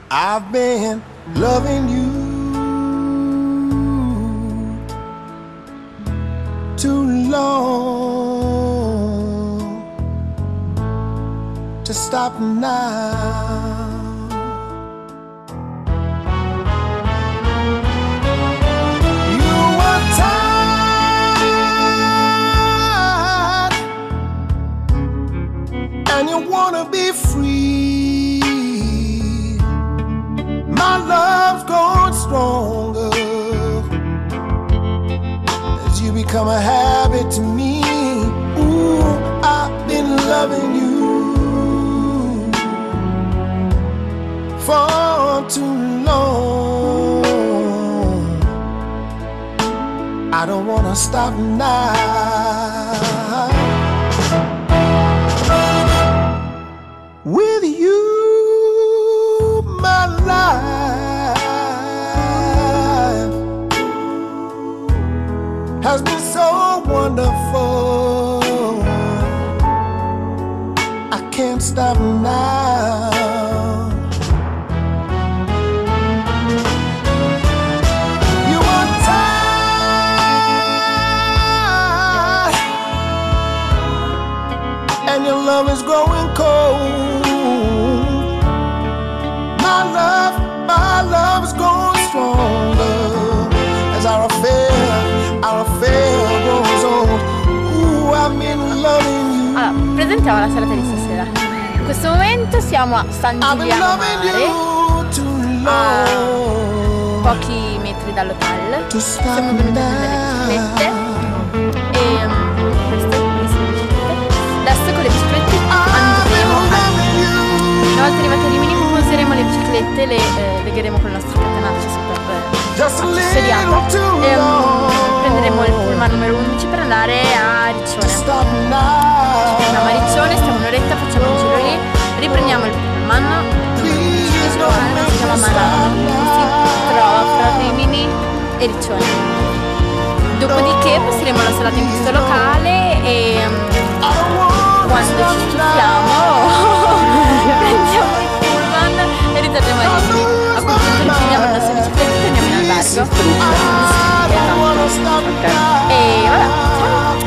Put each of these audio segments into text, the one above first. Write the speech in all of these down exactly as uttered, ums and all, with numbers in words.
I've been loving you too long to stop now. You were tired and you wanna be free. My love's grown stronger as you become a habit to me. Ooh, I've been loving you for too long. I don't wanna stop now. With you, my life has been so wonderful. I can't stop now. You are tired and your love is growing cold. My love, my love is growing stronger as our affair, our affair grows old. Ooh, I've been loving you. Allora, presentiamo la serata di stasera. In questo momento siamo a San Giuliano Mare, a pochi metri dall'hotel. Siamo venuti a prendere le biciclette e um, queste, queste biciclette. Adesso con le biciclette andremo a Rimini. Una volta arrivati a Rimini poseremo le biciclette, le eh, legheremo con il nostro catenaccio super accessoriato e um, prenderemo il pullman numero undici per andare a Riccione. Andiamo a Riccione, stiamo un'oretta, facciamo un giro lì, riprendiamo il pullman numero undici che si chiama Marano, si trova fra Rimini e Riccione. Dopodiché passeremo la serata in questo locale e um, quando ci stufiamo prendiamo il pullman e ritorniamo a Rimini. A quel punto riprendiamo le nostre biciclette e andiamo in albergo. Okay. E voilà, ciao!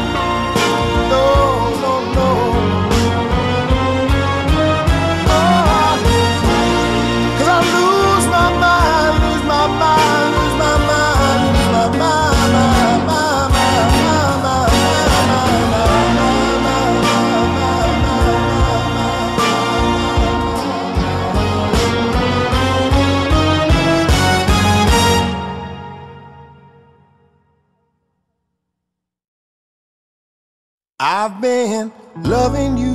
I've been loving you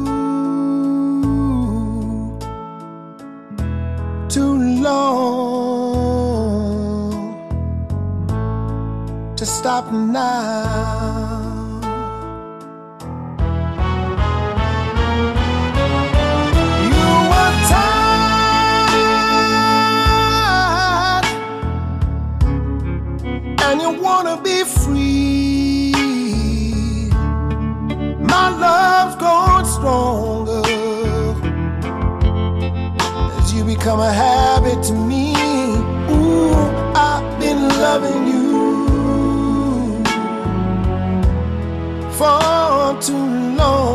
too long to stop now. You were tired and you wanna be free. My love's grown stronger as you become a habit to me. Ooh, I've been loving you for too long.